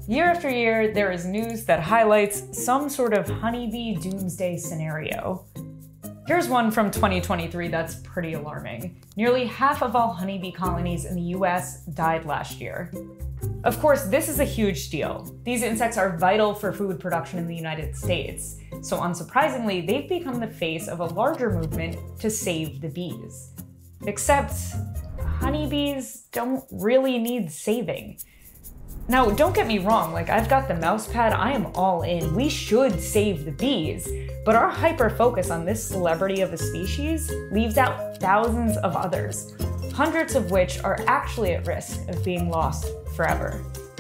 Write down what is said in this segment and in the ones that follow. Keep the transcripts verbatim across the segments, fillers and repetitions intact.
Year after year, there is news that highlights some sort of honeybee doomsday scenario. Here's one from twenty twenty-three that's pretty alarming. Nearly half of all honeybee colonies in the U S died last year. Of course, this is a huge deal. These insects are vital for food production in the United States, so unsurprisingly, they've become the face of a larger movement to save the bees. Except, honeybees don't really need saving. Now, don't get me wrong, like I've got the mouse pad, I am all in. We should save the bees, but our hyper-focus on this celebrity of a species leaves out thousands of others, hundreds of which are actually at risk of being lost forever.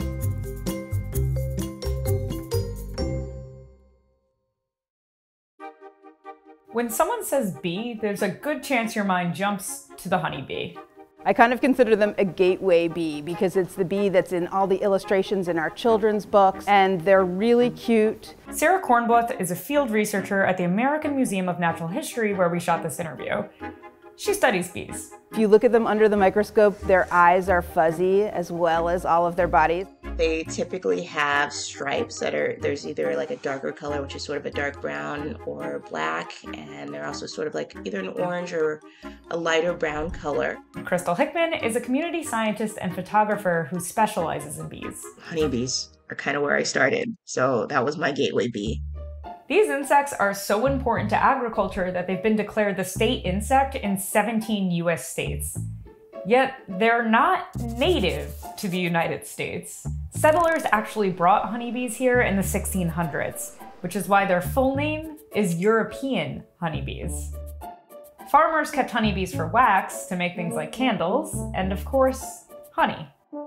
When someone says bee, there's a good chance your mind jumps to the honeybee. I kind of consider them a gateway bee because it's the bee that's in all the illustrations in our children's books, and they're really cute. Sarah Kornbluth is a field researcher at the American Museum of Natural History where we shot this interview. She studies bees. If you look at them under the microscope, their eyes are fuzzy as well as all of their bodies. They typically have stripes that are, there's either like a darker color, which is sort of a dark brown, or black, and they're also sort of like either an orange or a lighter brown color. Crystal Hickman is a community scientist and photographer who specializes in bees. Honeybees are kind of where I started, so that was my gateway bee. These insects are so important to agriculture that they've been declared the state insect in seventeen U S states. Yet they're not native to the United States. Settlers actually brought honeybees here in the sixteen hundreds, which is why their full name is European honeybees. Farmers kept honeybees for wax to make things like candles, and of course, honey.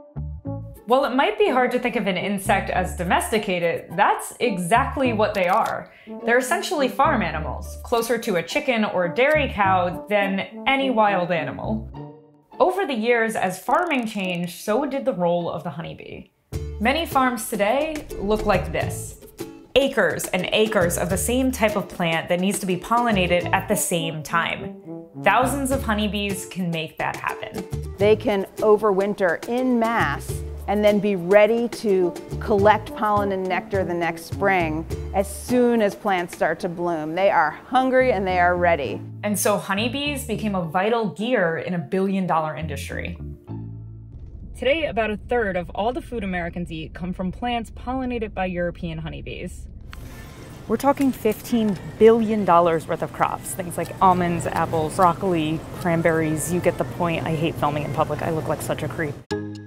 While it might be hard to think of an insect as domesticated, that's exactly what they are. They're essentially farm animals, closer to a chicken or dairy cow than any wild animal. Over the years, as farming changed, so did the role of the honeybee. Many farms today look like this. Acres and acres of the same type of plant that needs to be pollinated at the same time. Thousands of honeybees can make that happen. They can overwinter en masse and then be ready to collect pollen and nectar the next spring as soon as plants start to bloom. They are hungry and they are ready. And so honeybees became a vital gear in a billion dollar industry. Today, about a third of all the food Americans eat come from plants pollinated by European honeybees. We're talking fifteen billion dollars worth of crops, things like almonds, apples, broccoli, cranberries. You get the point. I hate filming in public. I look like such a creep.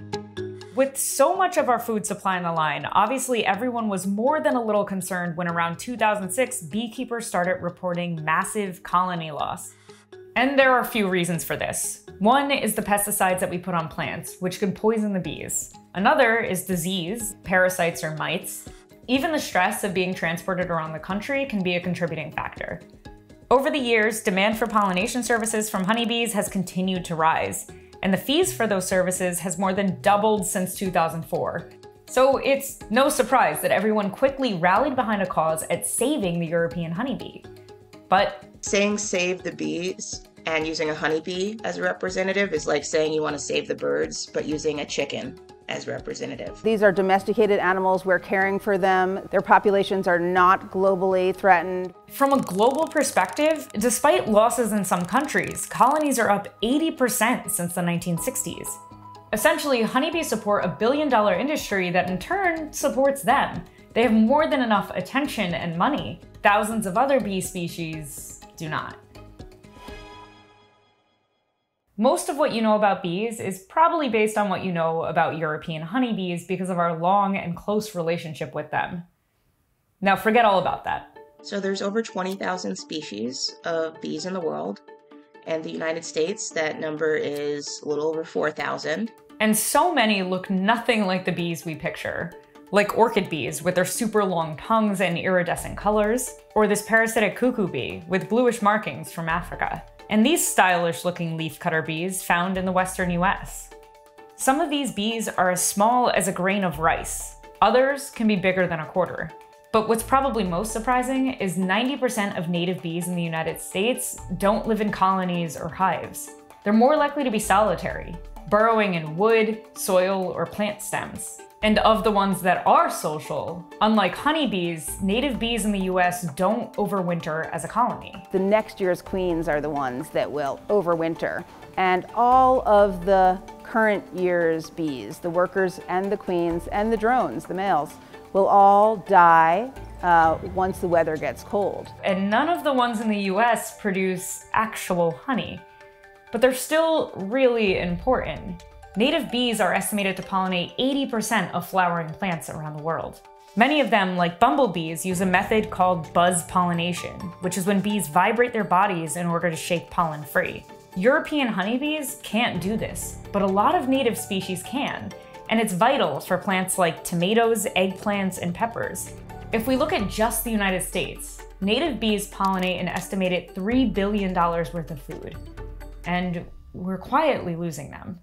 With so much of our food supply on the line, obviously everyone was more than a little concerned when around two thousand six, beekeepers started reporting massive colony loss. And there are a few reasons for this. One is the pesticides that we put on plants, which can poison the bees. Another is disease, parasites or mites. Even the stress of being transported around the country can be a contributing factor. Over the years, demand for pollination services from honeybees has continued to rise, and the fees for those services has more than doubled since two thousand four. So it's no surprise that everyone quickly rallied behind a cause at saving the European honeybee. But saying save the bees and using a honeybee as a representative is like saying you want to save the birds, but using a chicken as representative. These are domesticated animals. We're caring for them. Their populations are not globally threatened. From a global perspective, despite losses in some countries, colonies are up eighty percent since the nineteen sixties. Essentially, honeybees support a billion dollar industry that in turn supports them. They have more than enough attention and money. Thousands of other bee species do not. Most of what you know about bees is probably based on what you know about European honeybees because of our long and close relationship with them. Now forget all about that. So there's over twenty thousand species of bees in the world. And the United States, that number is a little over four thousand. And so many look nothing like the bees we picture. Like orchid bees with their super long tongues and iridescent colors, or this parasitic cuckoo bee with bluish markings from Africa. And these stylish looking leafcutter bees found in the western U S. Some of these bees are as small as a grain of rice. Others can be bigger than a quarter. But what's probably most surprising is ninety percent of native bees in the United States don't live in colonies or hives. They're more likely to be solitary, burrowing in wood, soil, or plant stems. And of the ones that are social, unlike honeybees, native bees in the U S don't overwinter as a colony. The next year's queens are the ones that will overwinter. And all of the current year's bees, the workers and the queens and the drones, the males, will all die uh, once the weather gets cold. And none of the ones in the U S produce actual honey, but they're still really important. Native bees are estimated to pollinate eighty percent of flowering plants around the world. Many of them, like bumblebees, use a method called buzz pollination, which is when bees vibrate their bodies in order to shake pollen free. European honeybees can't do this, but a lot of native species can, and it's vital for plants like tomatoes, eggplants, and peppers. If we look at just the United States, native bees pollinate an estimated three billion dollars worth of food, and we're quietly losing them.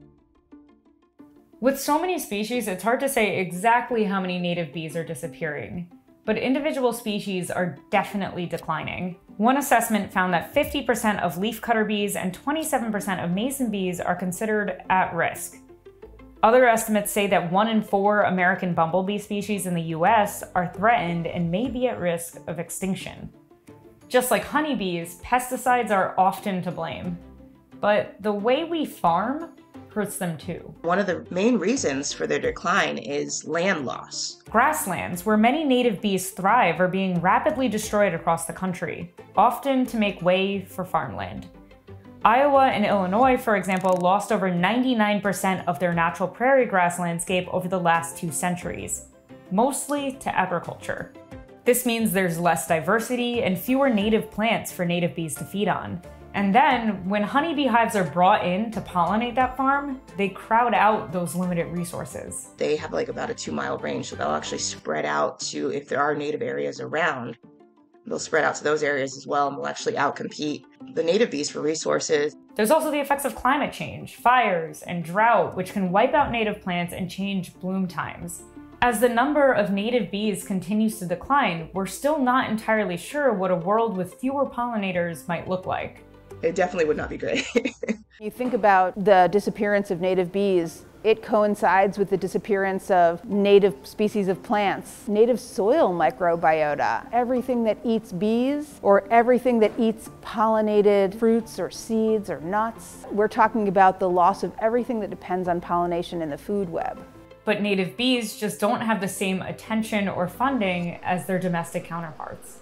With so many species, it's hard to say exactly how many native bees are disappearing, but individual species are definitely declining. One assessment found that fifty percent of leafcutter bees and twenty-seven percent of mason bees are considered at risk. Other estimates say that one in four American bumblebee species in the U S are threatened and may be at risk of extinction. Just like honeybees, pesticides are often to blame, but the way we farm hurts them too. One of the main reasons for their decline is land loss. Grasslands, where many native bees thrive, are being rapidly destroyed across the country, often to make way for farmland. Iowa and Illinois, for example, lost over ninety-nine percent of their natural prairie grass landscape over the last two centuries, mostly to agriculture. This means there's less diversity and fewer native plants for native bees to feed on. And then, when honeybee hives are brought in to pollinate that farm, they crowd out those limited resources. They have like about a two mile range, so they'll actually spread out to, if there are native areas around, they'll spread out to those areas as well and will actually outcompete the native bees for resources. There's also the effects of climate change, fires, and drought, which can wipe out native plants and change bloom times. As the number of native bees continues to decline, we're still not entirely sure what a world with fewer pollinators might look like. It definitely would not be great. You think about the disappearance of native bees, it coincides with the disappearance of native species of plants, native soil microbiota, everything that eats bees or everything that eats pollinated fruits or seeds or nuts. We're talking about the loss of everything that depends on pollination in the food web. But native bees just don't have the same attention or funding as their domestic counterparts.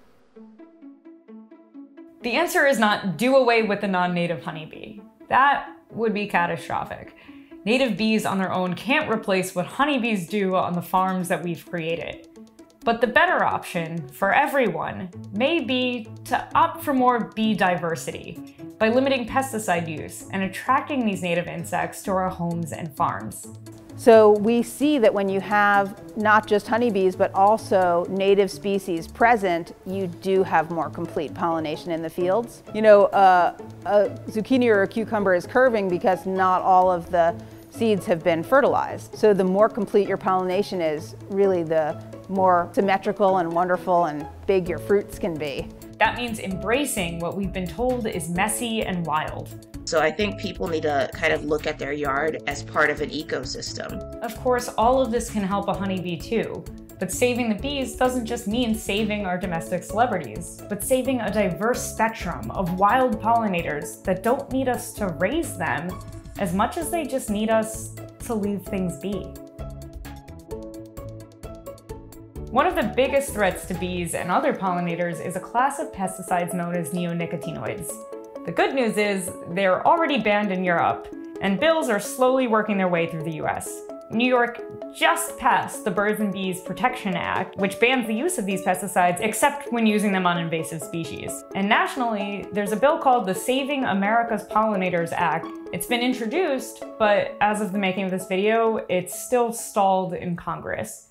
The answer is not do away with the non-native honeybee. That would be catastrophic. Native bees on their own can't replace what honeybees do on the farms that we've created. But the better option for everyone may be to opt for more bee diversity by limiting pesticide use and attracting these native insects to our homes and farms. So we see that when you have not just honeybees, but also native species present, you do have more complete pollination in the fields. You know, uh, a zucchini or a cucumber is curving because not all of the seeds have been fertilized. So the more complete your pollination is, really the more symmetrical and wonderful and big your fruits can be. That means embracing what we've been told is messy and wild. So I think people need to kind of look at their yard as part of an ecosystem. Of course, all of this can help a honeybee too. But saving the bees doesn't just mean saving our domestic celebrities, but saving a diverse spectrum of wild pollinators that don't need us to raise them as much as they just need us to leave things be. One of the biggest threats to bees and other pollinators is a class of pesticides known as neonicotinoids. The good news is they're already banned in Europe, and bills are slowly working their way through the U S. New York just passed the Birds and Bees Protection Act, which bans the use of these pesticides except when using them on invasive species. And nationally, there's a bill called the Saving America's Pollinators Act. It's been introduced, but as of the making of this video, it's still stalled in Congress.